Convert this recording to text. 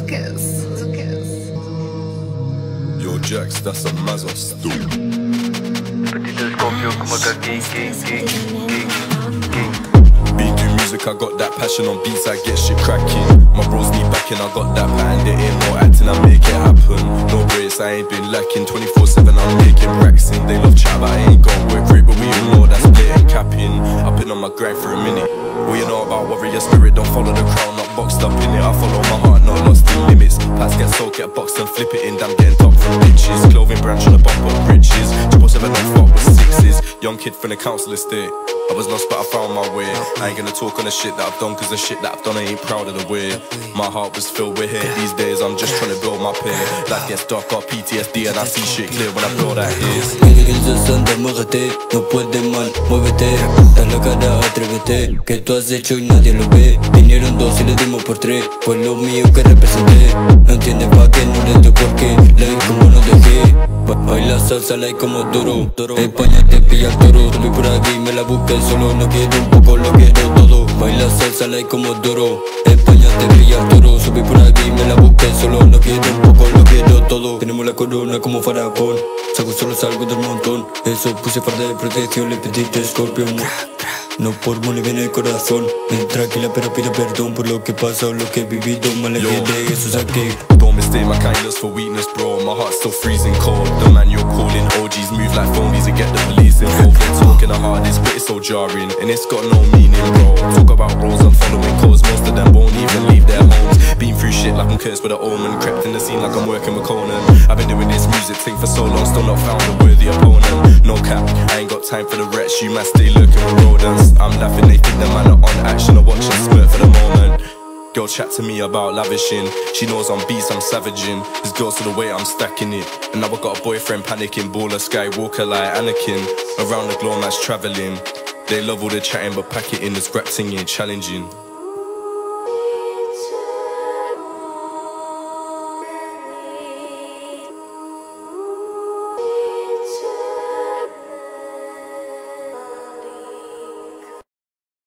Yo Jax, that's a Mazos. LePetitScorpion como acá, king. Been doing music, I got that passion on beats, I get shit cracking. My bros need backing, I got that pattern, there ain't no acting, I make it happen. No breaks, I ain't been lacking, 24/7 I'm making racks in. They love chat, but I ain't gon' work for it, but we all know that's blatant capping. I've been on my grind for a minute. What you know about warrior spirit, don't follow the crowd, not boxed up in it. I follow my heart, not lost in limits. Pass get sold, get boxed and flip it in, damn getting top from bitches. Clothing brand trying to bump up riches. 24/7 don't fuck with sixes. Young kid from the council estate. I was lost but I found my way. I ain't gonna talk on the shit that I've done, cause the shit that I've done I ain't proud of the way. My heart was filled with hate. These days I'm just trying to build my pay. Life gets dark, got PTSD and I see shit clear when I blow that haze. No puede mal, muévete, da la cara, atrévete, que tú has hecho y nadie lo ve. Vinieron dos y le dimos por tres, fue lo mío que representé. No entiendes pa' que no le doy por qué, la vi como no dejé. Baila salsa, la hay como duro. España te pilla el toro. Subí por aquí, me la busqué solo. No quiero un poco, lo quiero todo. Baila salsa, la hay como duro. España te pilla el toro. Subí por aquí, me la busqué solo. No quiero un poco, lo quiero todo. Tenemos la corona como faraón. Salgo del montón. Eso puse farda de protección. LePetitScorpion. No por money viene el corazón. Ven tranquila pero pide perdón por lo que pasó, lo que he vivido. Mal de eso saqué. Don't mistake my kindness for weakness, bro. My heart's still freezing cold. The man you're calling OGs move like phonies and get the police involved. They're talking the hardest, but it's so jarring, and it's got no meaning, bro. Talk about roles and following codes, most of them won't even leave their homes. Been through shit like I'm cursed with an omen. Crept in the scene like I'm working with Conan. I've been doing this music thing for so long, still not found a worthy opponent. No cap, I ain't got time for the rest. You man stay lurking with rodents. I'm laughing, they think the man are on action. I watch and smirk for the moment. Girl chat to me about lavishing. She knows I'm beast, I'm savaging. This girl's to the way I'm stacking it. And now I got a boyfriend panicking. Baller Skywalker like Anakin. Around the globe that's travelling. They love all the chatting, but pack it in, the scrap thing ain't challenging.